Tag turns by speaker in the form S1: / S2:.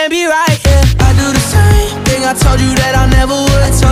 S1: can't be right, yeah. I do the same thing I told you that I never would.